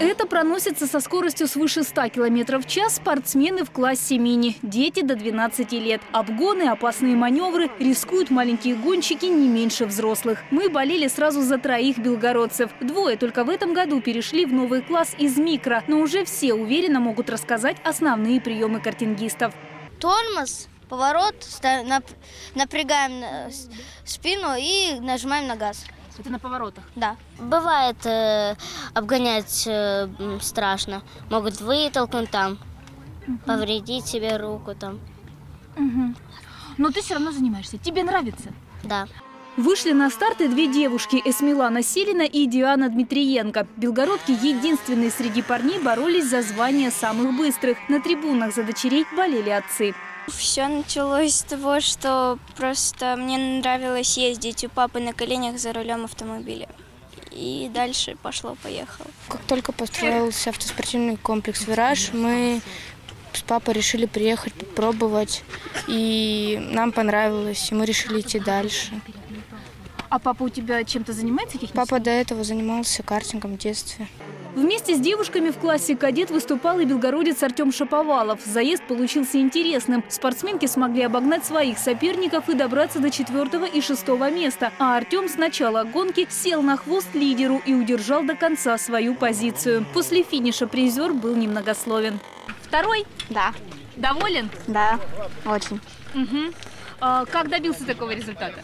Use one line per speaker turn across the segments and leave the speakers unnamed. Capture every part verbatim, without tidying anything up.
Это проносится со скоростью свыше ста километров в час спортсмены в классе мини. Дети до двенадцати лет. Обгоны, опасные маневры, рискуют маленькие гонщики не меньше взрослых. Мы болели сразу за троих белгородцев. Двое только в этом году перешли в новый класс из микро. Но уже все уверенно могут рассказать основные приемы картингистов.
Тормоз, поворот, напрягаем спину и нажимаем на газ.
Это на поворотах?
Да. Бывает, э, обгонять э, страшно. Могут вытолкнуть там, угу. повредить себе руку там.
Угу. Но ты все равно занимаешься. Тебе нравится?
Да.
Вышли на старты две девушки – Эсмилана Силина и Диана Дмитриенко. Белгородки единственные среди парней боролись за звание самых быстрых. На трибунах за дочерей болели отцы.
Все началось с того, что просто мне нравилось ездить у папы на коленях за рулем автомобиля. И дальше пошло-поехало.
Как только построился автоспортивный комплекс «Вираж», мы с папой решили приехать, попробовать. И нам понравилось, и мы решили идти дальше.
А папа у тебя чем-то занимается?
Папа до этого занимался картингом в детстве.
Вместе с девушками в классе кадет выступал и белгородец Артем Шаповалов. Заезд получился интересным. Спортсменки смогли обогнать своих соперников и добраться до четвертого и шестого места. А Артем с начала гонки сел на хвост лидеру и удержал до конца свою позицию. После финиша призер был немногословен. Второй?
Да.
Доволен?
Да, очень.
Угу. А как добился такого результата?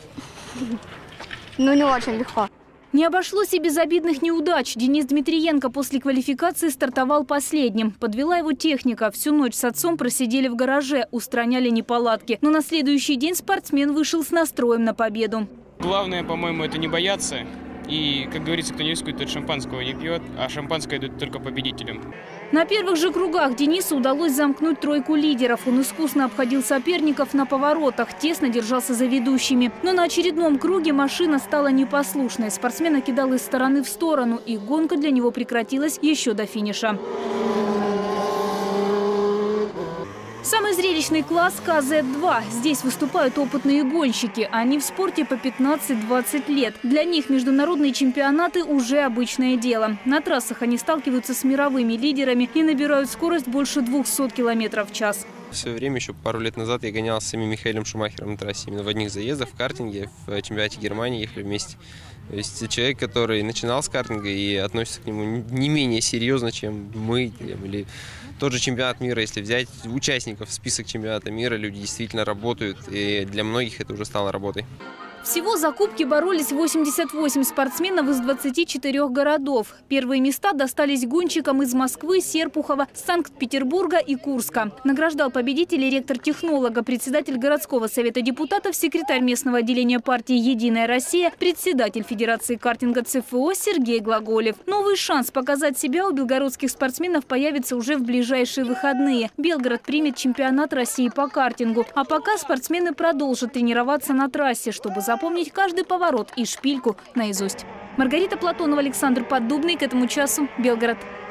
Ну, не очень легко.
Не обошлось и без обидных неудач. Денис Дмитриенко после квалификации стартовал последним. Подвела его техника. Всю ночь с отцом просидели в гараже, устраняли неполадки. Но на следующий день спортсмен вышел с настроем на победу.
Главное, по-моему, это не бояться. И, как говорится, кто не рискует, тот шампанского не пьет, а шампанское идет только победителям.
На первых же кругах Денису удалось замкнуть тройку лидеров. Он искусно обходил соперников на поворотах, тесно держался за ведущими. Но на очередном круге машина стала непослушной. Спортсмена кидал из стороны в сторону, и гонка для него прекратилась еще до финиша. Самый зрелищный класс ка зет два. Здесь выступают опытные гонщики. Они в спорте по пятнадцать-двадцать лет. Для них международные чемпионаты уже обычное дело. На трассах они сталкиваются с мировыми лидерами и набирают скорость больше двухсот километров в час.
В свое время, еще пару лет назад, я гонял с самим Михаилом Шумахером на трассе. Именно в одних заездах, в картинге, в чемпионате Германии ехали вместе. То есть человек, который начинал с картинга и относится к нему не менее серьезно, чем мы. Или тот же чемпионат мира, если взять участников в список чемпионата мира, люди действительно работают. И для многих это уже стало работой.
Всего за кубки боролись восемьдесят восемь спортсменов из двадцати четырёх городов. Первые места достались гонщикам из Москвы, Серпухова, Санкт-Петербурга и Курска. Награждал победителей ректор-технолога, председатель городского совета депутатов, секретарь местного отделения партии «Единая Россия», председатель Федерации картинга цэ эф о Сергей Глаголев. Новый шанс показать себя у белгородских спортсменов появится уже в ближайшие выходные. Белгород примет чемпионат России по картингу. А пока спортсмены продолжат тренироваться на трассе, чтобы запомнить запомнить каждый поворот и шпильку наизусть. Маргарита Платонова, Александр Поддубный. К этому часу Белгород.